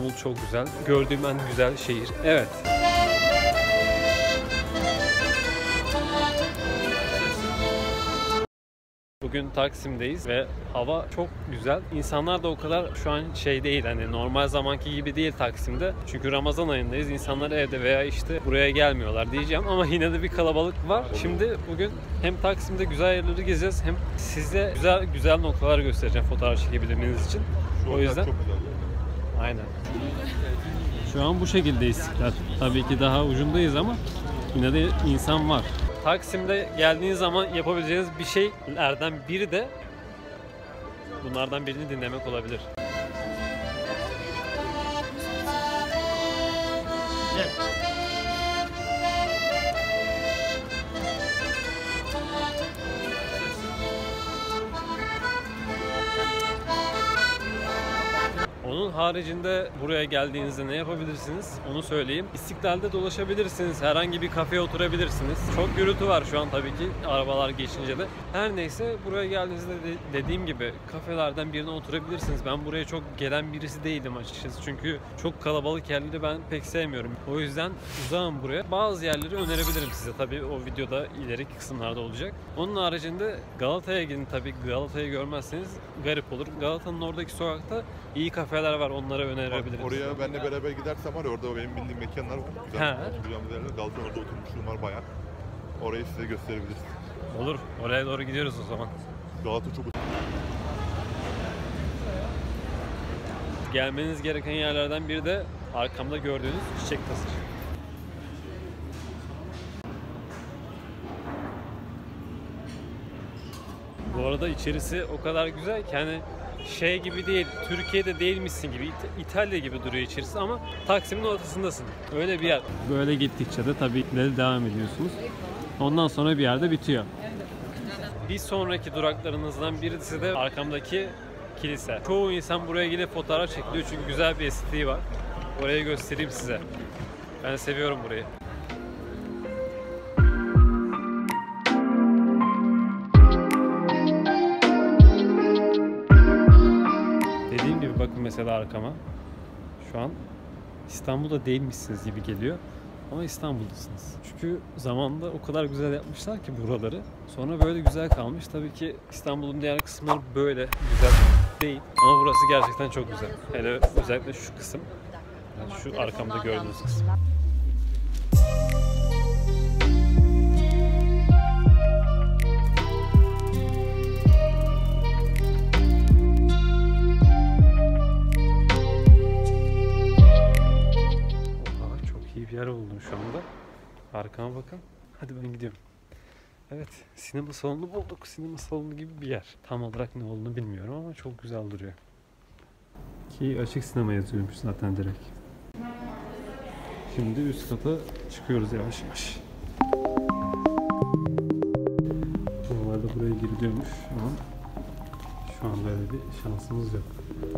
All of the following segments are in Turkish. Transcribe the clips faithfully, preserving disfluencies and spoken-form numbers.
İstanbul çok güzel. Gördüğüm en güzel şehir. Evet. Bugün Taksim'deyiz ve hava çok güzel. İnsanlar da o kadar şu an şey değil, hani normal zamanki gibi değil Taksim'de. Çünkü Ramazan ayındayız. İnsanlar evde veya işte buraya gelmiyorlar diyeceğim ama yine de bir kalabalık var. Şimdi bugün hem Taksim'de güzel yerleri gezeceğiz hem size güzel güzel noktalar göstereceğim fotoğraf çekebilmeniz için. Şu o yüzden çok güzel. Aynen. Şu an bu şekilde İstiklal. Tabii ki daha ucundayız ama yine de insan var. Taksim'de geldiğiniz zaman yapabileceğiniz bir şeylerden biri de bunlardan birini dinlemek olabilir. Gel. Onun haricinde buraya geldiğinizde ne yapabilirsiniz? Onu söyleyeyim. İstiklal'de dolaşabilirsiniz. Herhangi bir kafeye oturabilirsiniz. Çok gürültü var şu an tabii ki arabalar geçince de. Her neyse buraya geldiğinizde de dediğim gibi kafelerden birine oturabilirsiniz. Ben buraya çok gelen birisi değilim açıkçası. Çünkü çok kalabalık yerleri ben pek sevmiyorum. O yüzden uzağım buraya. Bazı yerleri önerebilirim size. Tabii o videoda ileriki kısımlarda olacak. Onun haricinde Galata'ya gidin. Tabii Galata'yı görmezseniz garip olur. Galata'nın oradaki sokakta iyi kafeler var, onlara önerebilirim. Bak, oraya benimle beraber gidersem var ya, orada benim bildiğim mekanlar var. Güzel oturacağımız yerler. Galata orada oturmuşluğum var bayağı. Orayı size gösterebiliriz. Olur. Oraya doğru gidiyoruz o zaman. Galata çok... Gelmeniz gereken yerlerden biri de arkamda gördüğünüz Çiçek Tasır. Bu arada içerisi o kadar güzel ki hani şey gibi değil, Türkiye'de değilmişsin gibi, İt- İtalya gibi duruyor içerisi ama Taksim'in ortasındasın. Öyle bir yer. Böyle gittikçe de tabii ki de devam ediyorsunuz. Ondan sonra bir yerde bitiyor. Bir sonraki duraklarınızdan birisi de arkamdaki kilise. Çoğu insan buraya gelip fotoğraf çekiliyor çünkü güzel bir estetiği var. Orayı göstereyim size. Ben seviyorum burayı. Dediğim gibi bakın mesela arkama. Şu an İstanbul'da değilmişsiniz gibi geliyor. Ama İstanbul'dasınız. Çünkü zamanında o kadar güzel yapmışlar ki buraları. Sonra böyle güzel kalmış. Tabii ki İstanbul'un diğer kısımları böyle güzel değil. Ama burası gerçekten çok güzel. Hele özellikle şu kısım. Yani şu arkamda gördüğünüz kısım. Bir yer oldum şu anda. Arkama bakın. Hadi ben gidiyorum. Evet, sinema salonu bulduk. Sinema salonu gibi bir yer. Tam olarak ne olduğunu bilmiyorum ama çok güzel duruyor. Ki açık sinema yazıyormuş zaten direkt. Şimdi üst kata çıkıyoruz yavaş yavaş. Normalde buraya giriliyormuş ama şu an böyle bir şansımız yok.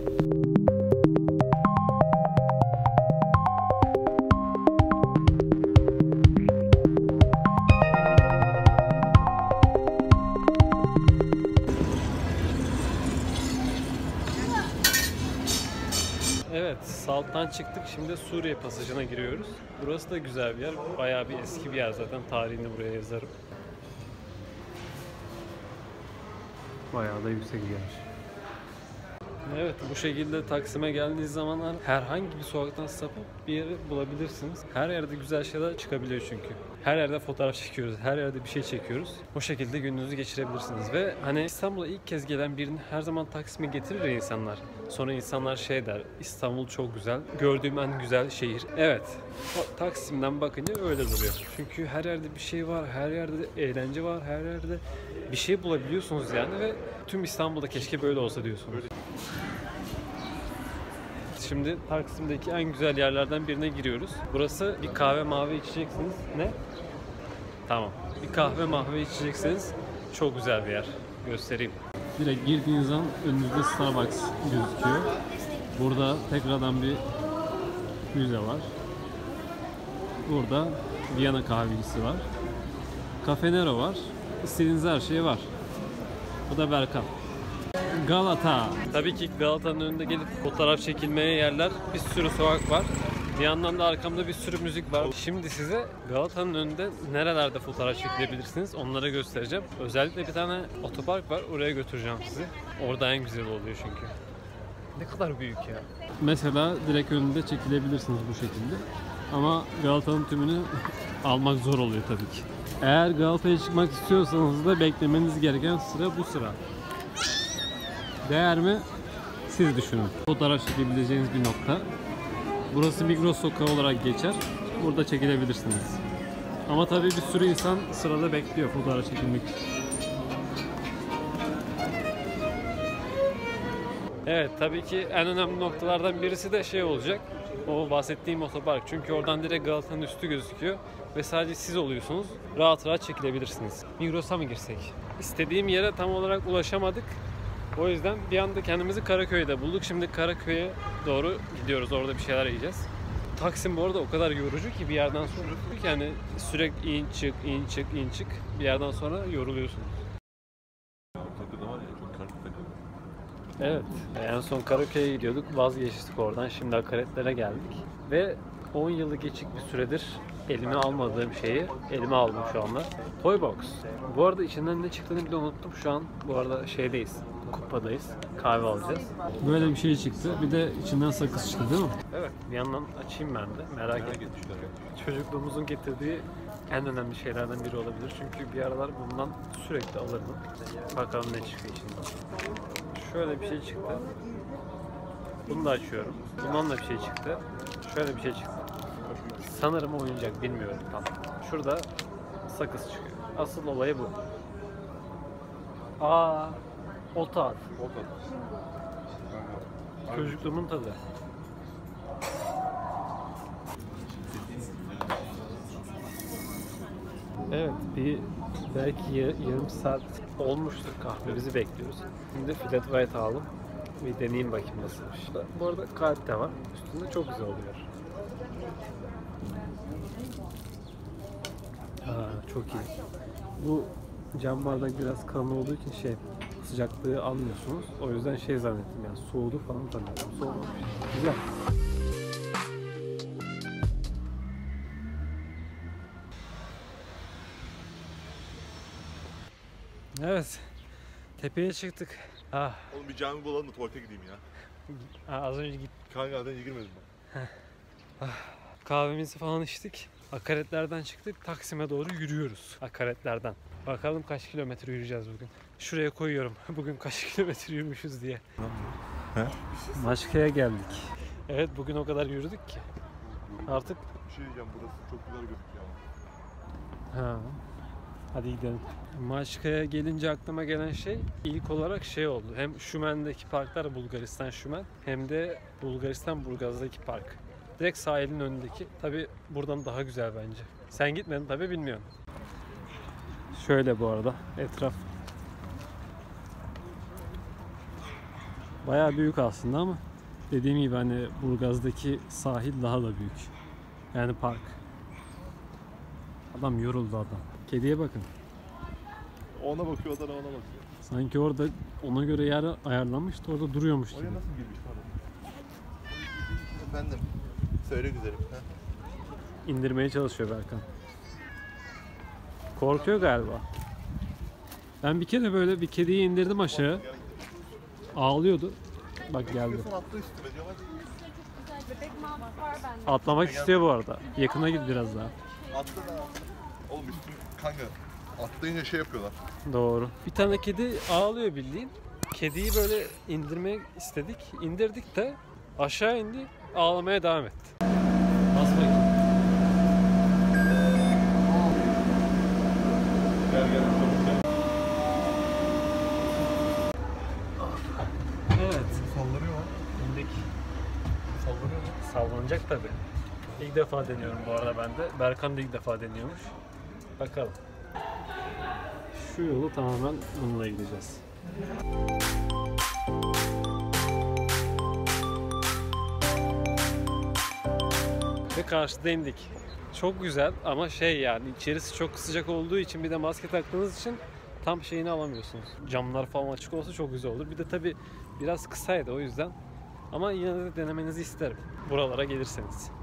Evet, Salt'tan çıktık. Şimdi Suriye Pasajı'na giriyoruz. Burası da güzel bir yer. Bayağı bir eski bir yer zaten. Tarihini buraya yazarım. Bayağı da yüksek bir yer. Evet, bu şekilde Taksim'e geldiğiniz zamanlar herhangi bir sokaktan sapıp bir yeri bulabilirsiniz. Her yerde güzel şeyler çıkabiliyor çünkü. Her yerde fotoğraf çekiyoruz, her yerde bir şey çekiyoruz. O şekilde gününüzü geçirebilirsiniz ve hani İstanbul'a ilk kez gelen birini her zaman Taksim'e getirir ya insanlar. Sonra insanlar şey der, İstanbul çok güzel, gördüğüm en güzel şehir. Evet, o Taksim'den bakınca öyle duruyor. Çünkü her yerde bir şey var, her yerde eğlence var, her yerde bir şey bulabiliyorsunuz yani ve tüm İstanbul'da keşke böyle olsa diyorsunuz. Şimdi Taksim'deki en güzel yerlerden birine giriyoruz. Burası bir kahve mahve içeceksiniz. Ne? Tamam. Bir kahve mahve içeceksiniz. Çok güzel bir yer. Göstereyim. Direkt girdiğiniz an önünüzde Starbucks gözüküyor. Burada tekrardan bir müze var. Burada Viyana kahvecisi var. Cafe Nero var. İstediğiniz her şey var. Bu da Berkan. Galata. Tabii ki Galata'nın önünde gelip fotoğraf çekilmeye yerler, bir sürü sokak var. Bir yandan da arkamda bir sürü müzik var. Şimdi size Galata'nın önünde nerelerde fotoğraf çekilebilirsiniz onları göstereceğim. Özellikle bir tane otopark var, oraya götüreceğim sizi. Orada en güzel oluyor çünkü. Ne kadar büyük ya. Mesela direkt önünde çekilebilirsiniz bu şekilde. Ama Galata'nın tümünü almak zor oluyor tabii ki. Eğer Galata'ya çıkmak istiyorsanız da beklemeniz gereken sıra bu sıra. Değer mi? Siz düşünün. Fotoğraf çekebileceğiniz bir nokta. Burası Migros Sokağı olarak geçer. Burada çekilebilirsiniz. Ama tabii bir sürü insan sırada bekliyor fotoğraf çekilmek için. Evet, tabii ki en önemli noktalardan birisi de şey olacak. O bahsettiğim otopark. Çünkü oradan direkt Galata'nın üstü gözüküyor. Ve sadece siz oluyorsunuz. Rahat rahat çekilebilirsiniz. Migros'a mı girsek? İstediğim yere tam olarak ulaşamadık. O yüzden bir anda kendimizi Karaköy'de bulduk. Şimdi Karaköy'e doğru gidiyoruz. Orada bir şeyler yiyeceğiz. Taksim bu arada o kadar yorucu ki bir yerden sonra. Yani sürekli in çık, in çık, in çık. Bir yerden sonra yoruluyorsunuz. Evet. En son Karaköy'e gidiyorduk. Vazgeçtik oradan. Şimdi akaretlere geldik. Ve on yılı geçik bir süredir elime almadığım şeyi elime aldım şu anda. Toybox. Bu arada içinden ne çıktığını bile unuttum. Şu an bu arada şeydeyiz. Kupadayız. Kahve alacağız. Böyle bir şey çıktı. Bir de içinden sakız çıktı değil mi? Evet. Bir yandan açayım ben de. Merak ettim. Çocukluğumuzun getirdiği en önemli şeylerden biri olabilir. Çünkü bir aralar bundan sürekli alırdım. Bakalım ne çıkıyor içinden. Şöyle bir şey çıktı. Bunu da açıyorum. Bundan da bir şey çıktı. Şöyle bir şey çıktı. Sanırım oyuncak, bilmiyorum tam. Şurada sakız çıkıyor. Asıl olayı bu. Aa, o tat. O tat. Çocukluğumun tadı. Evet, bir belki yarım saat olmuştur kahve bizi bekliyoruz. Şimdi Flat White aldım. Bir deneyeyim bakayım nasılmış. Bu arada kalp de var. Üstünde çok güzel oluyor. Aa, çok iyi. Bu cam bardak biraz kalın olduğu için şey, sıcaklığı almıyorsunuz. O yüzden şey zannettim, yani soğudu falan zannettim. Soğumamış. Güzel. Evet. Tepeye çıktık. Ah. Oğlum bir cami bulalım da tuvalete gideyim ya. Aa, az önce git. Kanka az önce girmedim ben. Ah. Kahvemizi falan içtik. Akaretlerden çıktık. Taksim'e doğru yürüyoruz. Akaretlerden. Bakalım kaç kilometre yürüyeceğiz bugün. Şuraya koyuyorum. Bugün kaç kilometre yürümüşüz diye. He? Maçka'ya geldik. Evet, bugün o kadar yürüdük ki. Artık... Bir şey diyeceğim, burası çok güzel gözüküyor ama. Ha. Hadi gidelim. Maçka'ya gelince aklıma gelen şey ilk olarak şey oldu. Hem Şumen'deki parklar, Bulgaristan Şumen, hem de Bulgaristan Burgaz'daki park. Direkt sahilin önündeki. Tabi buradan daha güzel bence. Sen gitmedin tabi, bilmiyorum. Şöyle bu arada etraf. Bayağı büyük aslında ama dediğim gibi hani Burgaz'daki sahil daha da büyük. Yani park. Adam yoruldu adam. Kediye bakın. Ona bakıyor, o da ona bakıyor. Sanki orada ona göre yer ayarlanmış da orada duruyormuş gibi. Oraya nasıl girmiş pardon? Efendim. Söyle güzelim. Heh. İndirmeye çalışıyor Berkan. Korkuyor galiba. Ben bir kere böyle bir kediyi indirdim aşağı. Ağlıyordu. Bak geldi. Atla üstüme diyor, hadi. Bebek mama var bende. Atlamak istiyor bu arada. Yakına git biraz daha. Atla da. Oğlum üstüm kanka. Atlayınca şey yapıyorlar. Doğru. Bir tane kedi ağlıyor bildiğin. Kediyi böyle indirmek istedik. İndirdik de aşağı indi. Ağlamaya devam etti. Bas bakayım. Gel gel. Evet. Sallanıyor mu? İndik. Sallanıyor mu? Sallanacak tabii. İlk defa deniyorum bu arada ben de. Berkan da ilk defa deniyormuş. Bakalım. Şu yolu tamamen bununla gideceğiz. Ve karşıda indik. Çok güzel ama şey, yani içerisi çok sıcak olduğu için, bir de maske taktığınız için tam şeyini alamıyorsunuz. Camlar falan açık olsa çok güzel olur. Bir de tabi biraz kısaydı o yüzden. Ama yine de denemenizi isterim buralara gelirseniz.